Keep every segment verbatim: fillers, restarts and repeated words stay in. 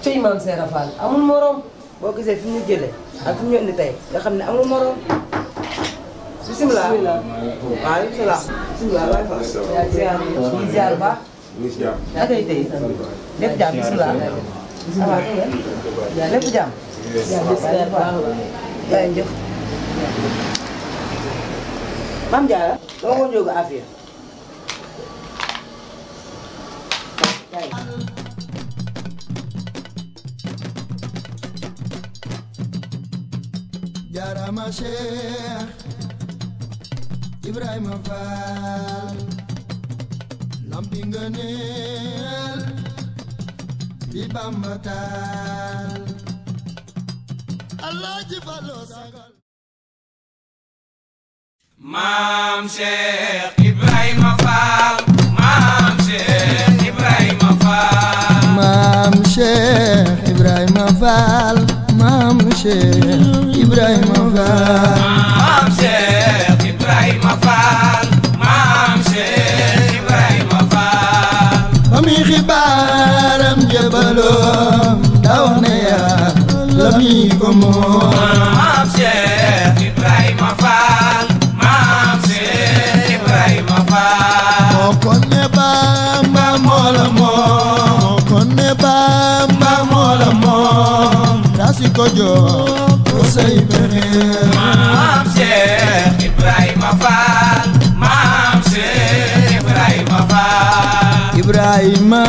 cëy maam Seera Fall amul morom. boo gisee fi ñu jëlee ak fi ñu indi tey nga xam ne amul morom. bisimilah bisimilah. waaw bisimilah. bisimilah waay fa. yaa ngi ziar ñu ziar baax. yaa ngi tey lépp jàmm bisimilah. bisimilah lépp jàmm. yaa baax yaa ngi jëf. Mame Diarra dama ko jóg affaire. Jarama Cheikh Ibrahima Fall lampi ngëneel bi Bamba taal Alaaji Fallu sagal Maam Cheikh Ibrahima Fall Maam Cheikh Ibrahima Fall Maam Cheikh Ibrahima Fall Maam Cheikh Ibrahima Fall Maam Cheikh Ibrahima Fall Maam Cheikh Ibrahima Fall ba muy xibaaram jëbaloom daa wax ne yaa la mi ko moom Maam Cheikh Ibrahima Fall Maam Cheikh Ibrahima Fall moo kon ne Bamba moo la moom moo kon ne Bamba moo la moom si ko jox ko say pexe Maam Cheikh Ibrahima Fall Maam Cheikh Ibrahima Fall Ibrahima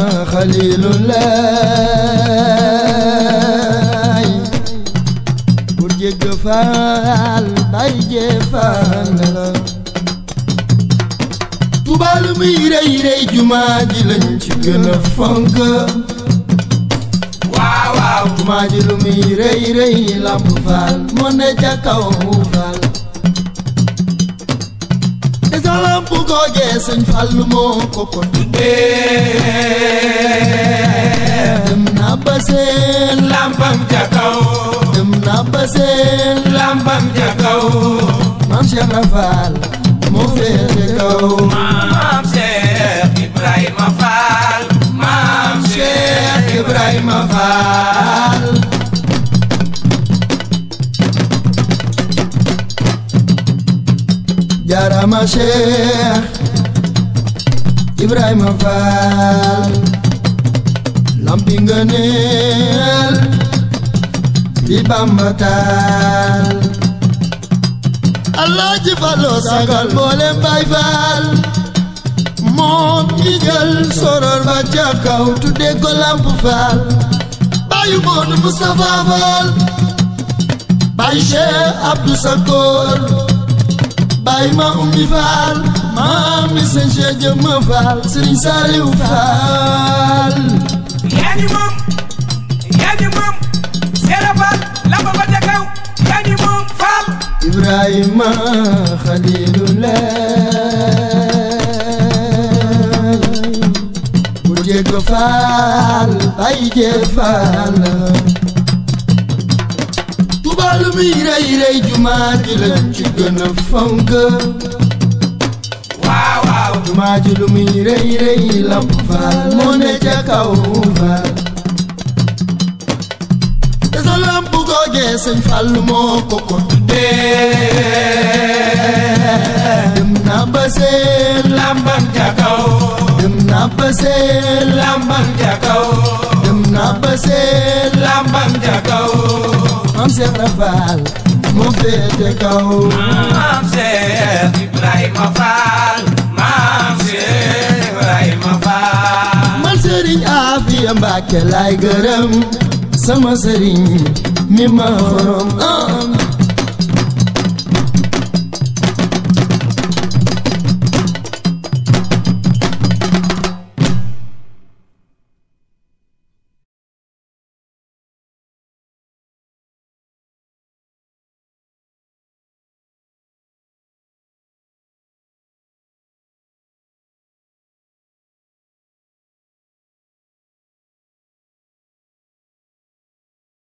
Xalilulaay pour jégg Fall bay jee Fall la Tuubaa lu muy rëy rëy jumaa ji lañ ci gën a fonk waaw jumaa ji lu muy rëy rëy Lamp Fall moo ne ca kaw Fall te sa lamp googee Sëñ Fallu moo ko ko tuddee dem na ba seen lampam ca kaw dem na ba seen lampam ca kaw Maam Cheikh Ibra Fall moo féete kaw Maam Cheikh Ibrahima Fall Maam Cheikh Ibrahima Fall Jarama Cheikh Ibrahima Fall lampi ngëneel bi Bamba taal Alaaji Fallu sagal mboolem Baay Fall moom ñi jël soror ba ca kaw tudde ko Lamp Fall baayu Moodu Mustafa Fall baay Cheikh Abdou Sakor baay ma Ummi Fall maam mi Sëñ Cheikh Jëmma Fall Sëriñ Saaliw Fall yaa ni moom yaa ni moom Seera Fall lamba ba ca kaw yaa ni moom Fall Ibrahima Xalilulaay bu jégg Fall bay jee Fall Tuubaa lu muy rëy rëy jumaa ji lañ ci gën a fonk waaw waaw jumaa ji lu muy rëy rëy Lamp Fall moo ne ca kaw Fall te sa lamp googee Sëñ Fallu moo ko ko tuddee dem na ba seen lampam ca kaw dem na ba seen lampam ca kaw dem na ba seen lampam ca kaw Maam Cheikh Ibra Fall moo féete kaw Maam Cheikh Ibrahima Fall Maam Cheikh Ibrahima Fall man Sëriñ Afiya Mbàkke laay gërëm sama sëriñ mi ma xorom